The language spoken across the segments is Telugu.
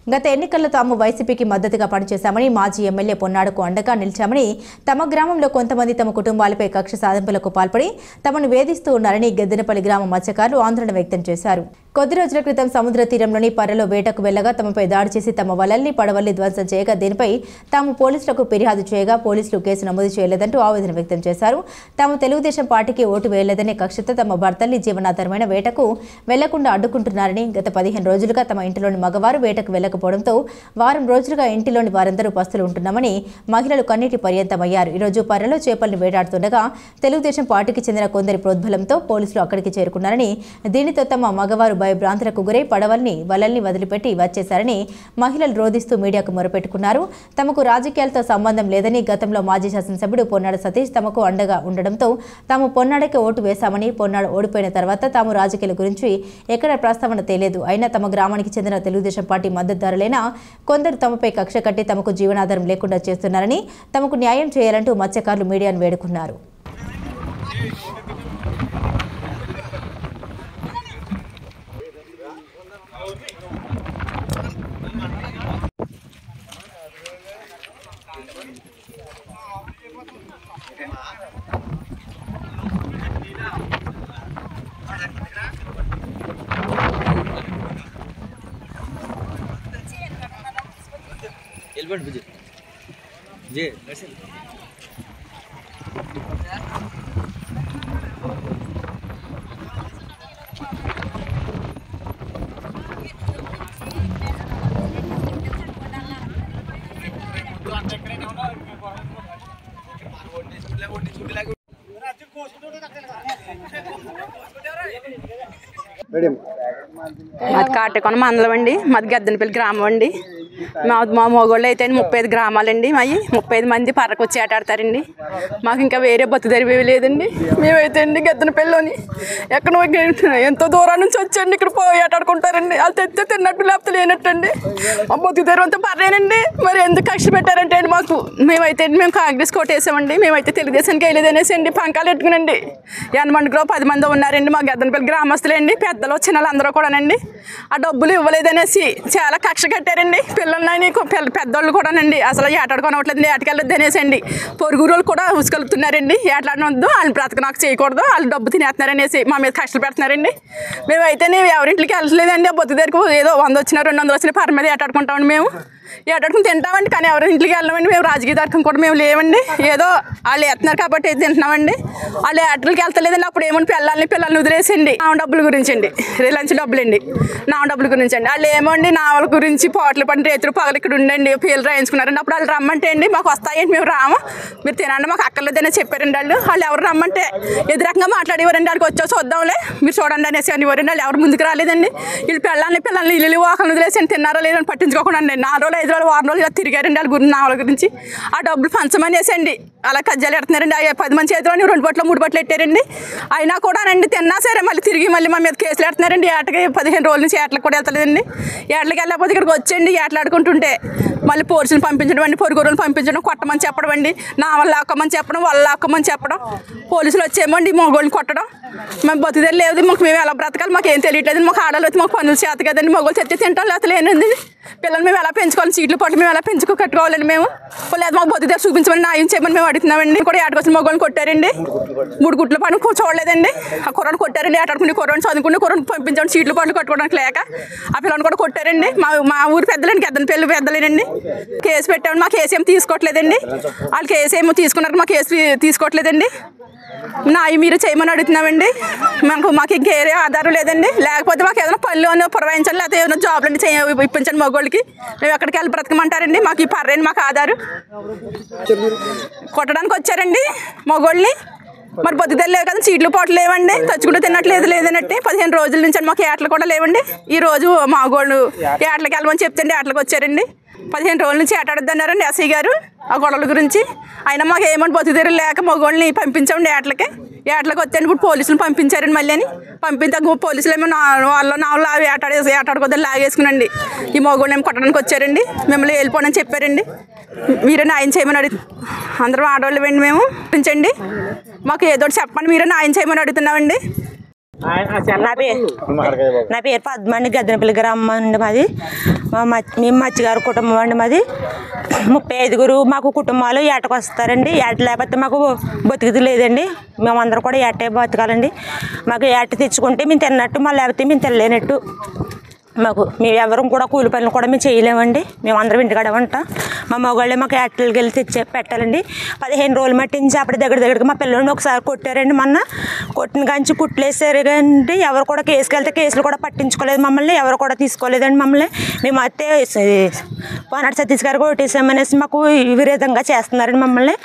గత ఎన్నికల్లో తాము వైసీపీకి మద్దతుగా పనిచేశామని, మాజీ ఎమ్మెల్యే పొన్నాడుకు అండగా నిలిచామని, తమ గ్రామంలో కొంతమంది తమ కుటుంబాలపై కక్ష సాధింపులకు పాల్పడి తమను వేధిస్తూ ఉన్నారని గెద్దెనపల్లి గ్రామ మత్స్యకారులు ఆందోళన వ్యక్తం చేశారు. కొద్ది రోజుల క్రితం సముద్ర తీరంలోని పర్రలో వేటకు వెళ్లగా తమపై దాడి చేసి తమ వలల్ని పడవల్ని ధ్వంసం చేయగా దీనిపై తాము పోలీసులకు ఫిర్యాదు చేయగా పోలీసులు కేసు నమోదు చేయలేదంటూ ఆవేదన వ్యక్తం చేశారు. తాము తెలుగుదేశం పార్టీకి ఓటు వేయలేదనే కక్షతో తమ భర్తల్ని జీవనాధారమైన వేటకు వెళ్లకుండా అడ్డుకుంటున్నారని, గత 15 రోజులుగా తమ ఇంటిలోని మగవారు వేటకు వెళ్లకపోవడంతో వారం రోజులుగా ఇంటిలోని వారందరూ పస్తులు ఉంటున్నామని మహిళలు కన్నీటి పర్యంతమయ్యారు. ఈరోజు పర్రలో చేపలను వేటాడుతుండగా తెలుగుదేశం పార్టీకి చెందిన కొందరి ప్రోద్బలంతో పోలీసులు అక్కడికి చేరుకున్నారని, దీనితో తమ మగవారు భయభ్రాంతులకు గురై పడవల్ని వలల్ని వదిలిపెట్టి వచ్చేశారని మహిళలు రోధిస్తూ మీడియాకు మొరపెట్టుకున్నారు. తమకు రాజకీయాలతో సంబంధం లేదని, గతంలో మాజీ శాసనసభ్యుడు పొన్నాడ సతీష్ తమకు అండగా ఉండడంతో తాము పొన్నాడకి ఓటు వేశామని, పొన్నాడు ఓడిపోయిన తర్వాత తాము రాజకీయాల గురించి ఎక్కడ ప్రస్తావన తేలేదు. అయినా తమ గ్రామానికి చెందిన తెలుగుదేశం పార్టీ మద్దతుదారులైన కొందరు తమపై కక్ష కట్టి తమకు జీవనాధారం లేకుండా చేస్తున్నారని, తమకు న్యాయం చేయాలంటూ మత్స్యకారులు మీడియాను వేడుకున్నారు. మాది కాటకొన మండలం అండి. మాది గెద్దెనపల్లి గ్రామం అండి. మా మొగోళ్ళు అయితే 35 గ్రామాలండి. మావి 35 మంది పర్రకు వచ్చి ఆటాడతారండి. మాకు ఇంకా వేరే బతు తెరివేవి లేదండి. మేమైతే అండి గెద్దెనపల్లిలోని ఎక్కడో ఎంతో దూరం నుంచి వచ్చండి ఇక్కడ పోయి ఆటాడుకుంటారండి. వాళ్ళు తెచ్చే తిన్నట్టు లేకపోతే లేనట్టండి. మా బతు తెరువు అంతా పర్లేనండి. మరి ఎందుకు కక్ష పెట్టారంటే అండి మాకు మేమైతే మేము కాంగ్రెస్ కోటేసామండి. మేమైతే తెలుగుదేశానికి వెళ్ళేదనేసి అండి పంకాలు పెట్టుకునండి. ఎనమండిలో 10 మంది ఉన్నారండి. మా గెద్దెనపల్లి గ్రామస్తులండి, పెద్దలు చిన్నలు అందరూ కూడానండి. ఆ డబ్బులు ఇవ్వలేదనేసి చాలా కక్ష కట్టారండి. పిల్లలని పెద్దోళ్ళు కూడానండి అసలు ఏటాడుకోనవట్లేదు, ఏటకెళ్ళొద్దు అనేసి అండి. పొరుగురు వాళ్ళు కూడా ఉసుకెళ్తున్నారండి. ఏట్లాడనొద్దు, వాళ్ళు బ్రతక నాకు చేయకూడదు, వాళ్ళు డబ్బు తినేస్తున్నారనేసి మా మీద కష్టలు పెడుతున్నారండి. మేమైతే ఎవరింటికి వెళ్ళలేదండి. ఆ బొత్తు దగ్గరకు ఏదో 100 వచ్చినా 200 వచ్చినా పర మీద ఏటాడుకుంటామండి. మేము ఏటాడుకుని తింటామండి, కానీ ఎవరి ఇంటికి వెళ్ళామండి. మేము రాజకీయ తర్కం కూడా మేము లేవండి. ఏదో వాళ్ళు వేస్తున్నారు కాబట్టి తింటున్నామండి. వాళ్ళు ఏటలకి వెళ్తలేదండి. అప్పుడు ఏమని పిల్లల్ని వదిలేసండి. నా డబ్బుల గురించి అండి, రిలయన్స్ డబ్బులు అండి, నా డబ్బుల గురించి అండి. వాళ్ళు ఏమోండి నావల గురించి పోట్లు పని రేతులు పగలు ఇక్కడ ఉండండి పేర్లు రాయించుకున్నారండి. అప్పుడు వాళ్ళు రమ్మంటే అండి మాకు వస్తాయండి, మేము రాము, మీరు తినండి, మాకు అక్కర్లేదని చెప్పారండి. వాళ్ళు ఎవరు రమ్మంటే ఎదురకంగా మాట్లాడేవారండి. వాళ్ళకి వచ్చా చూద్దాంలే మీరు చూడండి అనేసి అనేవారండి. వాళ్ళు ఎవరు ముందుకు రాలేదండి. వీళ్ళు పిల్లల్ని ఇల్లు వాకలు వదిలేసి తిన్నారో లేదని పట్టించుకోకుండా అండి 4 రోజులు 5 రోజులు 6 రోజులు తిరిగారండి. వాళ్ళ గురించి నావల గురించి ఆ డబ్బులు పంచమనేసండి అలా కజ్జాలు ఎడుతున్నారండి. 10 మంది చేతిలో 2 బట్టలు 3 బట్టలు పెట్టారండి. అయినా కూడా అండి తిన్నా సరే మళ్ళీ మా మీద కేసులు పెడుతున్నారండి. ఏటకి 15 రోజుల నుంచి ఏటలకు కూడా వెళ్తలేదండి. ఏటలకు వెళ్ళకపోతే ఇక్కడికి వచ్చండి ఏటలాడుకుంటుంటే మళ్ళీ పోలీసులు పంపించడం అండి, పొరుగురులను పంపించడం, కొట్టమని చెప్పడం అండి, నా వల్ల లాక్కమని చెప్పడం, వాళ్ళ లాక్కమని చెప్పడం, పోలీసులు వచ్చేమోండి మగోళ్ళని కొట్టడం. మేము బతుకుదేరు లేదు, మేము ఎలా బ్రతకాలి మాకు ఏం తెలియట్లేదు. మాకు ఆడలు వచ్చి మాకు పనులు చేత కదండి. మగోళ్ళు తెచ్చి తింటాం లేకపోతే లేనండి. పిల్లలు మేము ఎలా పెంచుకోవాలి, సీట్లు పట్టు మేము ఎలా కట్టుకోవాలండి. మేము లేదు మాకు బతుకుదేరు చూపించమని న్యాయం చేయమని మేము అడుగుతున్నామండి. కూడా ఏటకొచ్చిన మగోళ్ళని కొట్టారండి. 3 గుట్ల పని చూడలేదండి. ఆ కుర్రను కొట్టారండి. ఏటాడుకుని కుర్రను చదువుకుని కుర్రను పంపించండి సీట్లు పట్లు కట్టుకోవడానికి లేక ఆ పిల్లలను కూడా కొట్టారండి. మా ఊరు పెద్దలండి, గెద్దెనపల్లి పెద్దలేనండి. కేసు పెట్టామండి. మా కేసు ఏమో తీసుకోవట్లేదండి. వాళ్ళు కేసు ఏమో తీసుకున్నారు, మా కేసు తీసుకోవట్లేదండి. నాయి మీరు చేయమని అడుగుతున్నామండి. మాకు ఇంకేరే ఆధారం లేదండి. లేకపోతే మాకు ఏదైనా పనులు పురవాయించాలి, లేకపోతే ఏదైనా జాబ్లు ఇప్పించండి మగోళ్ళకి. మేము ఎక్కడికి వెళ్ళి బ్రతకమంటారండి. మాకు ఈ పర్రేండి మాకు ఆధారం. కొట్టడానికి వచ్చారండి మగోళ్ళని. మరి బతుకుదేరు లేవు కదా, సీట్లు పోట్లు లేవండి, తెచ్చుకుంటూ తిన్నట్లేదు లేదన్నట్టు 15 రోజుల నుంచి అండి మాకు ఏటలు కూడా లేవండి. ఈ రోజు మగోళ్ళు ఏటలకు వెళ్ళమని చెప్తే ఏటలకు వచ్చారండి. 15 రోజుల నుంచి ఏటాడొద్దు అన్నారండి ఎస్ఐ గారు ఆ గొడవల గురించి. అయినా మాకు ఏమని బతుకుదేరు లేక మగోళ్ళని పంపించామండి ఏటలకి. ఏటలకు వచ్చాను ఇప్పుడు పోలీసులు పంపించారండి. మళ్ళీ అని పంపితే పోలీసులు ఏమో నావలు ఏటాడుకోద్దని లాగేసుకునండి. ఈ మగోళ్ళు ఏమో కొట్టడానికి వచ్చారండి. మిమ్మల్ని వెళ్ళిపోనని చెప్పారండి. మీరే న్యాయం చేయమని అందరం ఆడవాళ్ళు వెండి మేము పెంచండి, మాకు ఏదో చెప్పండి, మీరే న్యాయం చేయమని అడుగుతున్నామండి. నా పేరు పద్మండి, గద్దెనపల్లి గ్రామం అండి మాది. మేము మత్స్యకారు కుటుంబం అండి మాది. 35 మాకు కుటుంబాలు ఏటకు వస్తారండి. ఏట లేకపోతే మాకు బతికిది లేదండి. మేమందరం కూడా ఏటే బతకాలండి. మాకు ఏట తెచ్చుకుంటే మేము తిన్నట్టు, మళ్ళీ లేకపోతే మేము తినలేనట్టు. మేము ఎవరు కూడా కూలి పనులు కూడా మేము చేయలేమండి. మేము అందరం ఇంటికాడ ఉంటాం. మా మగవాళ్ళే మాకు ఏటలకి వెళ్ళి తెచ్చి పెట్టాలండి. 15 రోజులు మట్టించి అప్పుడు దగ్గరికి మా పిల్లల్ని ఒకసారి కొట్టారండి. మొన్న కొట్టిన కాంచి కుట్లేసారు కానీ ఎవరు కూడా కేసుకెళ్తే కేసులు కూడా పట్టించుకోలేదు మమ్మల్ని. ఎవరు కూడా తీసుకోలేదండి మమ్మల్ని. మేము అయితే పోనాడు సతీష్ గారు కొట్టేసామనేసి మాకు ఈ విధంగా చేస్తున్నారండి మమ్మల్ని.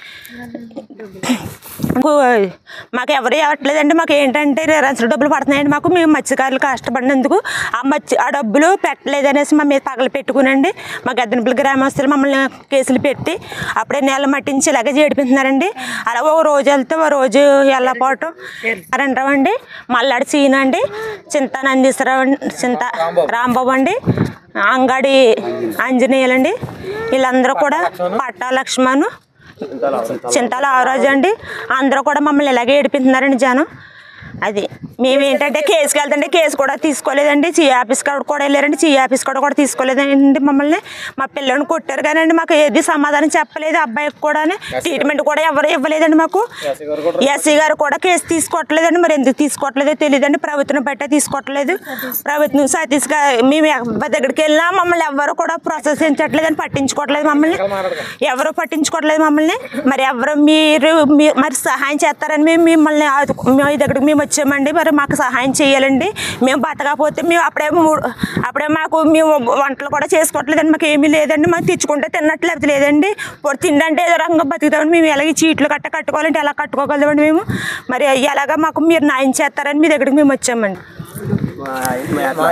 మాకు ఎవరు ఇవ్వట్లేదండి. మాకు ఏంటంటే రేషన్ డబ్బులు పడుతున్నాయండి మాకు. మేము మత్స్యకారులు కష్టపడినందుకు ఆ డబ్బులు పెట్టలేదనేసి మా మీద పగలు పెట్టుకునండి మా గద్దెనపల్లి గ్రామస్తులు మమ్మల్ని కేసులు పెట్టి అప్పుడే నెల మట్టించి ఇలాగే చేడిపిస్తున్నారండి. అలా ఒక రోజు వెళ్తే ఒక రోజు వెళ్ళపోవటం అండి. మల్లాడి సీన్ అండి, చింత నందీశ్వరరావు, చింత రాంబాబు అండి, అంగడి ఆంజనేయులండి. వీళ్ళందరూ కూడా పట్టా లక్ష్మణ్, చింతాల ఆరోజు అండి. అందరూ కూడా మమ్మల్ని ఇలాగే ఏడిపిస్తున్నారండి జనం. అది మేము ఏంటంటే కేసుకి వెళ్తుంటే కేసు కూడా తీసుకోలేదండి. సిఐ ఆఫీస్ కాడ కూడా వెళ్ళారండి. సిఐ ఆఫీస్ కాడ కూడా తీసుకోలేదండి మమ్మల్ని. మా పిల్లల్ని కొట్టారు కానీ మాకు ఏది సమాధానం చెప్పలేదు. అబ్బాయికి కూడా ట్రీట్మెంట్ కూడా ఎవరు ఇవ్వలేదండి మాకు. ఎస్సీ గారు కూడా కేసు తీసుకోవట్లేదండి. మరి ఎందుకు తీసుకోవట్లేదో తెలియదండి. ప్రభుత్వం బట్టే తీసుకోవట్లేదు. ప్రభుత్వం సతీష్ గారు మేము ఎవరి దగ్గరికి వెళ్ళినా మమ్మల్ని ఎవరు కూడా ప్రోత్సహించట్లేదని, పట్టించుకోవట్లేదు మమ్మల్ని. ఎవరు పట్టించుకోవట్లేదు మమ్మల్ని. మరి ఎవరు మీరు మరి సహాయం చేస్తారని మేము మిమ్మల్ని మీ దగ్గరికి మేము వచ్చామండి. మరి మాకు సహాయం చేయాలండి. మేము బతకపోతే మేము అప్పుడే మాకు మేము వంటలు కూడా చేసుకోవట్లేదండి. మాకు ఏమీ లేదండి. మాకు తెచ్చుకుంటే తిన్నట్లేదు లేదండి. తిండంటే ఏదో రకంగా బతుకుతామండి. మేము ఎలాగ చీట్లు కట్టుకోవాలంటే ఎలా కట్టుకోగలమండి మేము. మరి ఎలాగ మాకు మీరు న్యాయం చేస్తారని మీ దగ్గరికి మేము వచ్చామండి.